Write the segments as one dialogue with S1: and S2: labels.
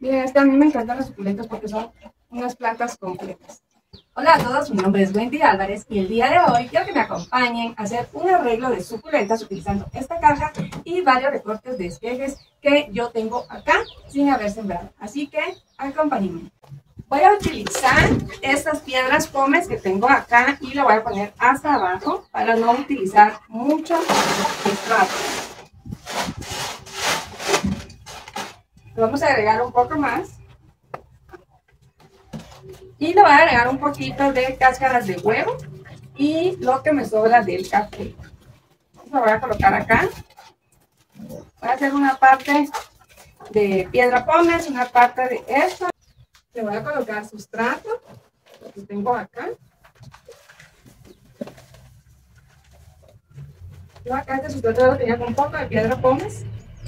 S1: Miren, a mí me encantan las suculentas porque son unas plantas completas. Hola a todos, mi nombre es Wendy Álvarez y el día de hoy quiero que me acompañen a hacer un arreglo de suculentas utilizando esta caja y varios recortes de esquejes que yo tengo acá sin haber sembrado. Así que acompáñenme. Voy a utilizar estas piedras pómez que tengo acá y la voy a poner hasta abajo para no utilizar mucho estrato. Le vamos a agregar un poco más. Y le voy a agregar un poquito de cáscaras de huevo y lo que me sobra del café. Lo voy a colocar acá. Voy a hacer una parte de piedra pómez, una parte de esto. Le voy a colocar sustrato, lo que tengo acá. Yo acá este sustrato lo tenía con un poco de piedra pómez.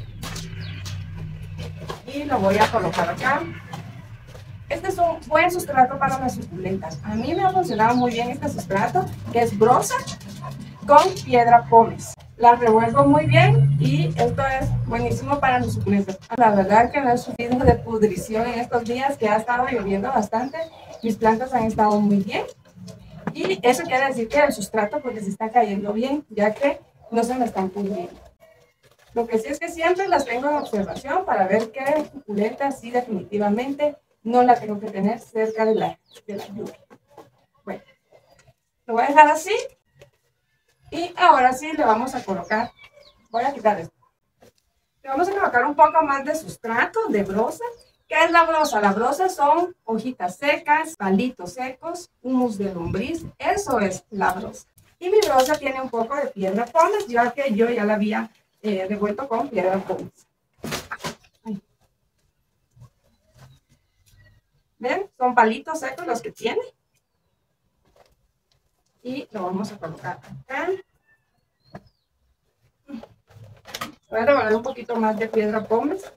S1: Y lo voy a colocar acá. Este es un buen sustrato para las suculentas. A mí me ha funcionado muy bien este sustrato, que es brosa con piedra pómez. La revuelvo muy bien y esto es buenísimo para mis suculentas. La verdad que no he sufrido de pudrición en estos días que ha estado lloviendo bastante. Mis plantas han estado muy bien. Y eso quiere decir que el sustrato pues les está cayendo bien, ya que no se me están pudriendo. Lo que sí es que siempre las tengo en observación para ver qué suculenta sí definitivamente no la tengo que tener cerca de la lluvia. Bueno, lo voy a dejar así. Y ahora sí le vamos a colocar, voy a quitar esto. Le vamos a colocar un poco más de sustrato, de brosa. ¿Qué es la brosa? La brosa son hojitas secas, palitos secos, humus de lombriz. Eso es la brosa. Y mi brosa tiene un poco de piedra pómez, ya que yo ya la había revuelto con piedra pómez. ¿Ven? Son palitos secos los que tiene. Y lo vamos a colocar acá. Voy a revolver un poquito más de piedra pómez.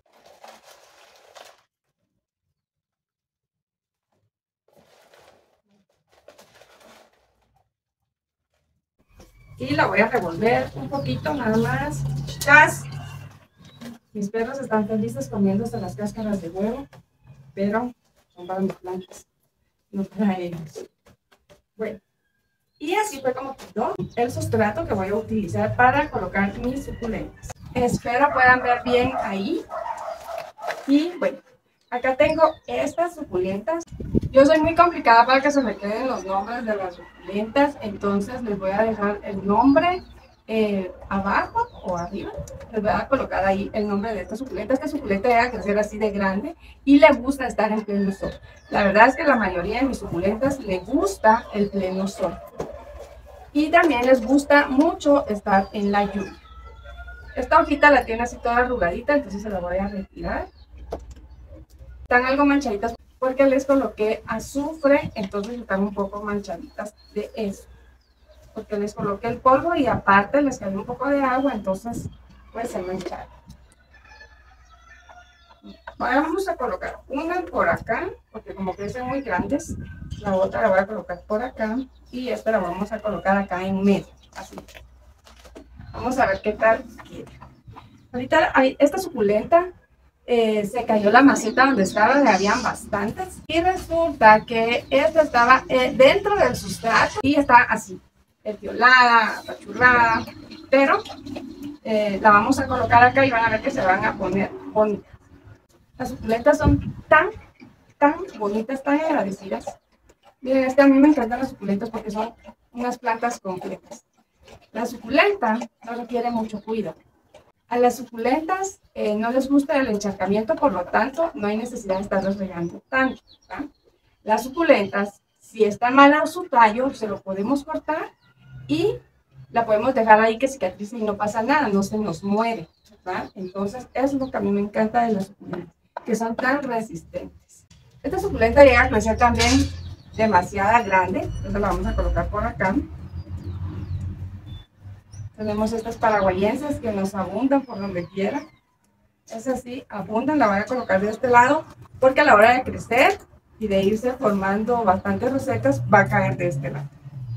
S1: Y la voy a revolver un poquito nada más. ¡Chas! Mis perros están felices comiéndose las cáscaras de huevo, pero son para mis plantas, no para ellos. Bueno, y así fue como quedó el sustrato que voy a utilizar para colocar mis suculentas. Espero puedan ver bien ahí. Y bueno, acá tengo estas suculentas. Yo soy muy complicada para que se me queden los nombres de las suculentas, entonces les voy a dejar el nombre abajo o arriba. Les voy a colocar ahí el nombre de esta suculenta. Esta suculenta debe crecer así de grande y le gusta estar en pleno sol. La verdad es que la mayoría de mis suculentas les gusta el pleno sol. Y también les gusta mucho estar en la lluvia. Esta hojita la tiene así toda arrugadita, entonces se la voy a retirar. Están algo manchaditas porque les coloqué azufre, entonces están un poco manchaditas de eso. Porque les coloqué el polvo y aparte les cayó un poco de agua, entonces pues se mancharon. Vamos a colocar una por acá, porque como crecen muy grandes, la otra la voy a colocar por acá y esta la vamos a colocar acá en medio, así. Vamos a ver qué tal queda. Ahorita esta suculenta se cayó la maceta donde estaba, habían bastantes. Y resulta que esta estaba dentro del sustrato y está así, etiolada, apachurrada. Pero la vamos a colocar acá y van a ver que se van a poner bonitas. Las suculentas son tan bonitas, tan agradecidas. Miren, a mí me encantan las suculentas porque son unas plantas completas. La suculenta no requiere mucho cuidado. A las suculentas no les gusta el encharcamiento, por lo tanto, no hay necesidad de estarlas regando tanto. ¿Va? Las suculentas, si está mala su tallo, se lo podemos cortar y la podemos dejar ahí que cicatrice y no pasa nada, no se nos muere. ¿Va? Entonces, eso es lo que a mí me encanta de las suculentas, que son tan resistentes. Esta suculenta llega a crecer también demasiado grande, entonces la vamos a colocar por acá. Tenemos estas paraguayenses que nos abundan por donde quiera. Es así, abundan, la voy a colocar de este lado porque a la hora de crecer y de irse formando bastantes rosetas va a caer de este lado.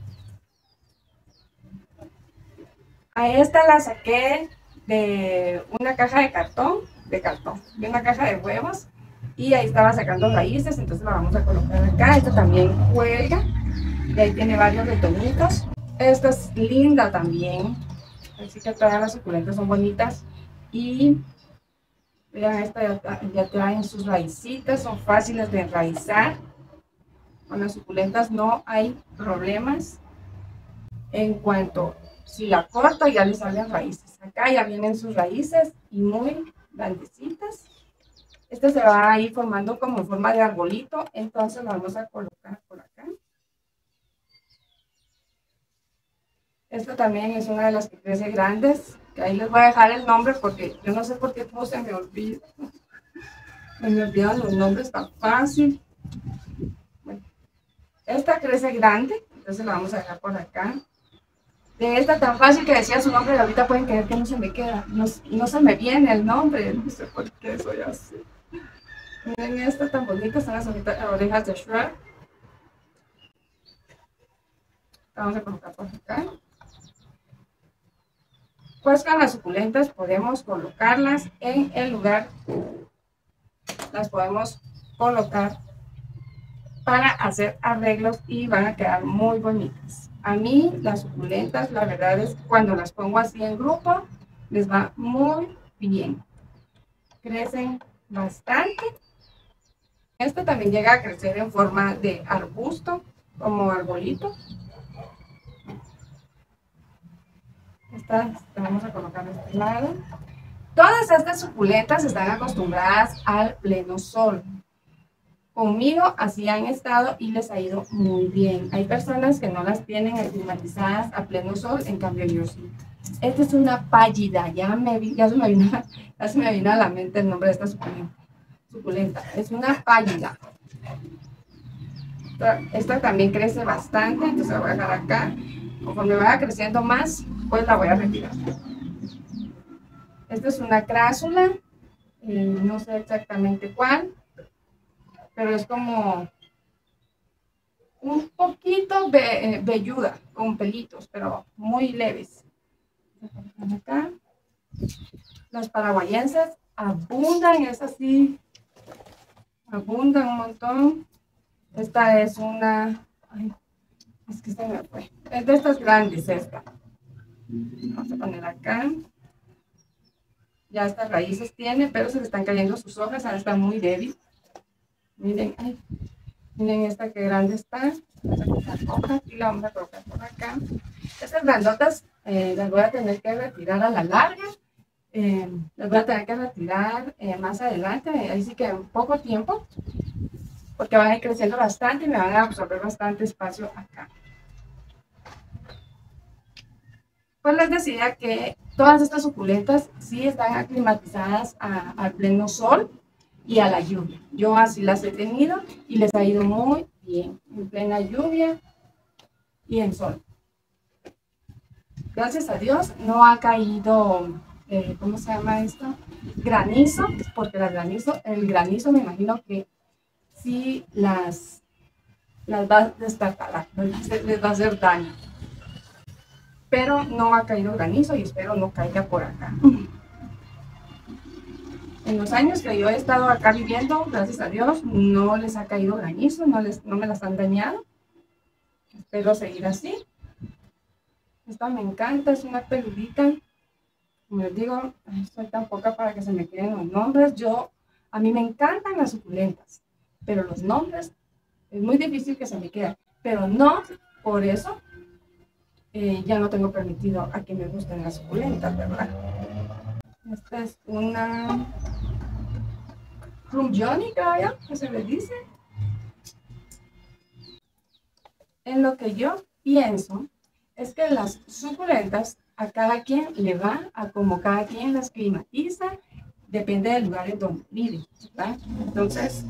S1: A esta la saqué de una caja de cartón, de una caja de huevos. y ahí estaba sacando raíces, entonces la vamos a colocar acá. Esta también cuelga y ahí tiene varios retoñitos. Esta es linda también, así que todas las suculentas son bonitas. Y vean, esta ya traen sus raícitas, son fáciles de enraizar. Con las suculentas no hay problemas en cuanto si la corto ya le salen raíces. Acá ya vienen sus raíces y muy grandecitas. Este se va a ir formando como en forma de arbolito, entonces lo vamos a colocar por acá. Esta también es una de las que crece grandes, que ahí les voy a dejar el nombre porque yo no sé por qué todo se me olvida. Me olvidan los nombres tan fácil. Bueno, esta crece grande, entonces la vamos a dejar por acá. De esta tan fácil que decía su nombre, ahorita pueden creer que no se me queda, no se me viene el nombre, no sé por qué soy así. Miren esta tan bonita, son las orejas de Shrek. Vamos a colocar por acá. Pues con las suculentas podemos colocarlas en el lugar, las podemos colocar para hacer arreglos y van a quedar muy bonitas. A mí las suculentas, la verdad es que cuando las pongo así en grupo, les va muy bien. Crecen bastante. Este también llega a crecer en forma de arbusto, como arbolito. Estas las vamos a colocar de este lado. Todas estas suculentas están acostumbradas al pleno sol. Conmigo así han estado y les ha ido muy bien. Hay personas que no las tienen aclimatizadas a pleno sol, en cambio yo sí. Esta es una pállida, ya se me vino a la mente el nombre de esta suculenta. Es una pállida. Esta también crece bastante, entonces la voy a dejar acá. Conforme vaya creciendo más, pues la voy a retirar. Esta es una crásula, no sé exactamente cuál, pero es como un poquito velluda, con pelitos, pero muy leves. Acá. Las paraguayenses abundan, es así, abundan un montón. Esta es una, ay, es que se me fue, es de estas grandes esta. Vamos a poner acá. Ya estas raíces tiene, pero se le están cayendo sus hojas, ahora está muy débil. Miren, ay, miren esta que grande está. Vamos a cortar hojas y la vamos a colocar por acá. Estas grandotas las voy a tener que retirar a la larga. Las voy a tener que retirar más adelante, ahí sí que en poco tiempo, porque van a ir creciendo bastante y me van a absorber bastante espacio acá. Pues les decía que todas estas suculentas sí están aclimatizadas al pleno sol y a la lluvia. Yo así las he tenido y les ha ido muy bien, en plena lluvia y en sol. Gracias a Dios no ha caído, ¿cómo se llama esto? Granizo, porque el granizo me imagino que sí las va a destartalar, les va a hacer daño. Pero no ha caído granizo y espero no caiga por acá. En los años que yo he estado acá viviendo, gracias a Dios, no les ha caído granizo, no me las han dañado. Espero seguir así. Esta me encanta, es una peludita. Como les digo, soy tan poca para que se me queden los nombres. A mí me encantan las suculentas, pero los nombres es muy difícil que se me queden. Pero no por eso ya no tengo permitido a que me gusten las suculentas, ¿verdad? Esta es una Rum Johnny, creo yo, que se le dice. En lo que yo pienso es que las suculentas a cada quien le va a como cada quien las climatiza, depende del lugar en donde vive, ¿verdad? Entonces,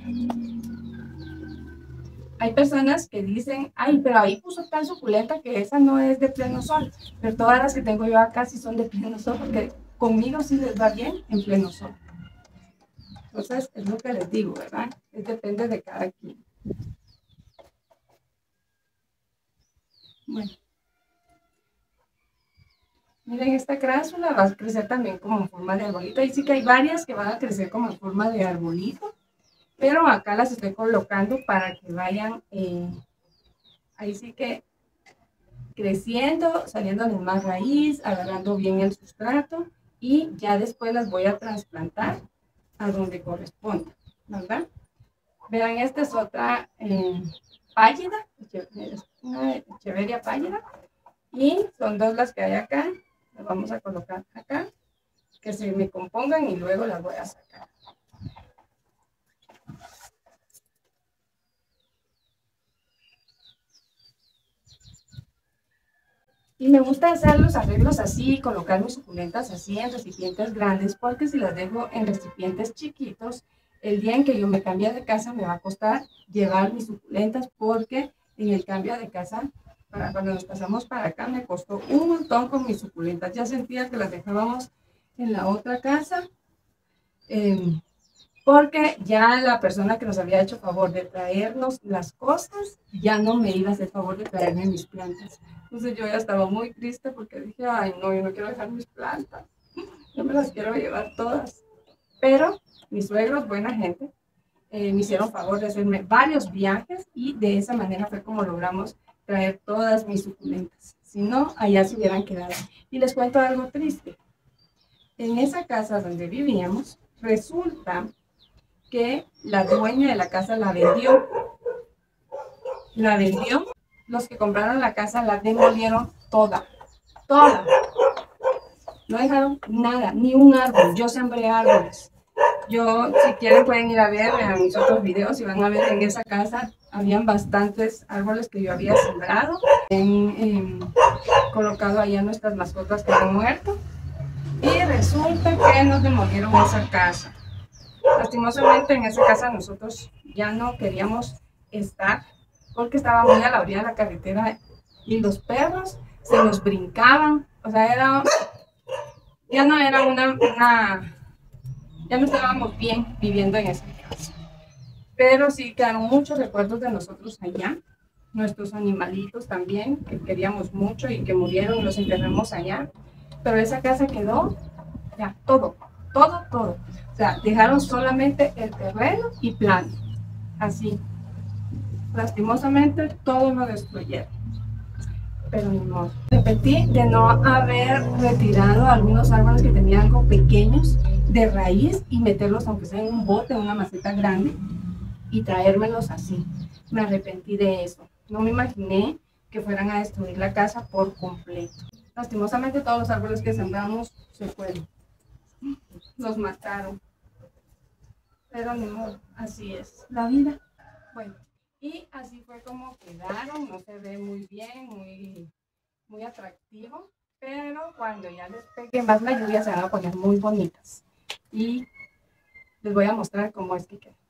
S1: hay personas que dicen, ay, pero ahí puso tal suculenta que esa no es de pleno sol, pero todas las que tengo yo acá sí son de pleno sol, porque conmigo sí les va bien en pleno sol. Entonces, es lo que les digo, ¿verdad? Depende de cada quien. Bueno. Miren, esta crásula va a crecer también como en forma de arbolito. Ahí sí que hay varias que van a crecer como en forma de arbolito. pero acá las estoy colocando para que vayan, ahí sí que creciendo, saliéndoles más raíz, agarrando bien el sustrato, y ya después las voy a trasplantar a donde corresponda, ¿verdad? Vean, esta es otra página, una Echeveria página, y son dos las que hay acá. Las vamos a colocar acá, que se me compongan y luego las voy a sacar. Y me gusta hacer los arreglos así, colocar mis suculentas así en recipientes grandes, porque si las dejo en recipientes chiquitos, el día en que yo me cambie de casa me va a costar llevar mis suculentas, porque en el cambio de casa, para cuando nos pasamos para acá, me costó un montón con mis suculentas. Ya sentía que las dejábamos en la otra casa, porque ya la persona que nos había hecho favor de traernos las cosas ya no me iba a hacer favor de traerme mis plantas. Entonces yo ya estaba muy triste porque dije, ay no, yo no quiero dejar mis plantas, yo me las quiero llevar todas. Pero mis suegros, buena gente, me hicieron favor de hacerme varios viajes, y de esa manera fue como logramos traer todas mis suculentas. Si no, allá se hubieran quedado. Y les cuento algo triste. En esa casa donde vivíamos, resulta que la dueña de la casa la vendió. La vendió. Los que compraron la casa la demolieron toda. Toda. No dejaron nada, ni un árbol. Yo sembré árboles. Yo, si quieren, pueden ir a ver a mis otros videos y van a ver en esa casa habían bastantes árboles que yo había sembrado. Colocado allá nuestras mascotas que han muerto. Y resulta que nos demolieron esa casa. Lastimosamente en esa casa nosotros ya no queríamos estar porque estaba muy a la orilla de la carretera y los perros se nos brincaban. O sea, ya no era ya no estábamos bien viviendo en esa casa. Pero sí quedaron muchos recuerdos de nosotros allá. Nuestros animalitos también, que queríamos mucho y que murieron y los enterramos allá. Pero esa casa quedó ya todo. O sea, dejaron solamente el terreno y plano. Así. Lastimosamente, todo lo destruyeron. Pero ni modo. Repetí de no haber retirado algunos árboles que tenían algo pequeños de raíz y meterlos, aunque sea en un bote, en una maceta grande, y traérmelos así. Me arrepentí de eso. No me imaginé que fueran a destruir la casa por completo. Lastimosamente, todos los árboles que sembramos se fueron. Los mataron. Pero ni modo, así es la vida. Bueno, y así fue como quedaron. No se ve muy bien, muy atractivo, pero cuando ya les pegue más la lluvia se van a poner muy bonitas. Y les voy a mostrar cómo es que quedan.